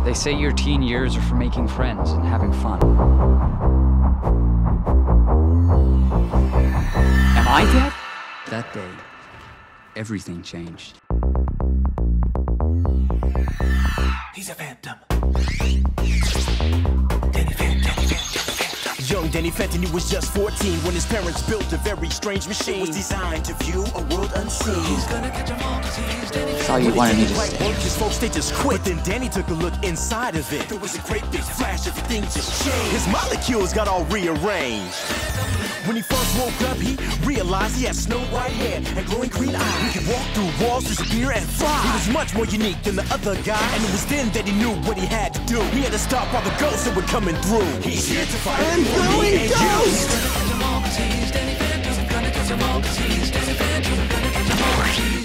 They say your teen years are for making friends and having fun. Am I dead? That day, everything changed. He's a phantom. Young Danny Fenton, he was just 14 when his parents built a very strange machine. It was designed to view a world unseen. He's gonna catch 'em all 'cause he's Danny. That's all you wanted me to Right say. work, his folks, they just quit. But then Danny took a look inside of it. There was a great big flash, everything just changed. His molecules got all rearranged. When he first woke up, he realized he had snow white hair and glowing green eyes. He could walk through walls, disappear, and fly. He was much more unique than the other guy, and it was then that he knew what he had to do. He had to stop all the ghosts that were coming through. He's here to fight. I'm going ghost! He's gonna catch 'em all 'cause he's Danny Phantom. Gonna catch 'em all 'cause he's Danny Phantom. Gonna catch 'em all 'cause he's